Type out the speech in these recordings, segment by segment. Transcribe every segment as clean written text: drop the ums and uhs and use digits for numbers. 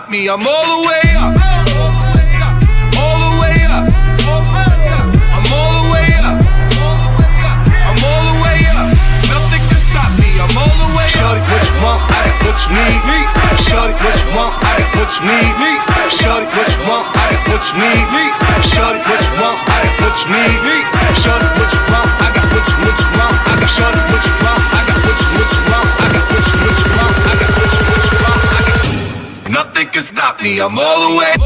stop me. I'm all the way up. All the way up. I'm all the way up. I'm all the way up. Nothing can stop me. I'm all the way up. Shorty, what you want? I got what you need. Shorty, what you want? I got what you need. Shorty, what you want? I got what you need. Shorty, what you want? I got what you need. Shorty, what you want? I got what you want. I got shorty, what you want? I got what you want. I got what you want. I got what you want. I got. Nothing can stop me. I'm all the way.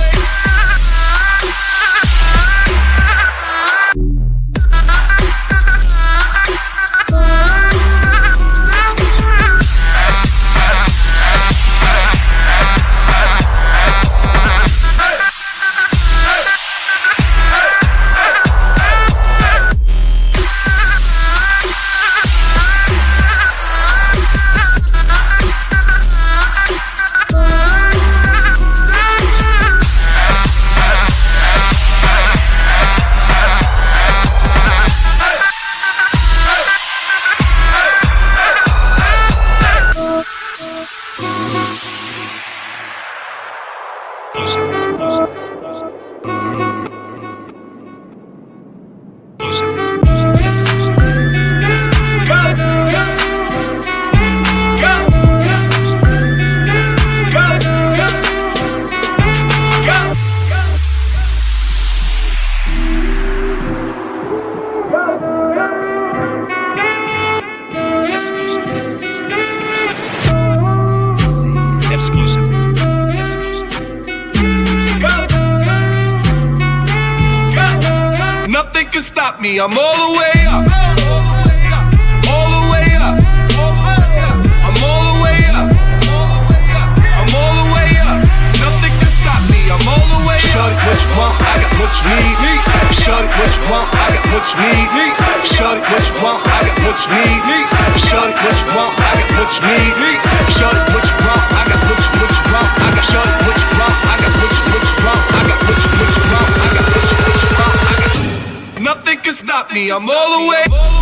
Nothing can stop me. I'm all the way up. All the way up. I'm all the way up. I'm all the way up. Nothing can stop me. I'm all the way up. Shorty, what you want? I got what you need. Shorty, what you want? I got what you need. Shorty, what you want? I got what you need. Shorty, what you want? I got what you need. Shorty, what you want? I got what you want. I got shorty, what you want? I got what you want. I got what you want. I got what you want. I got. Nothing can stop me. I'm all the way.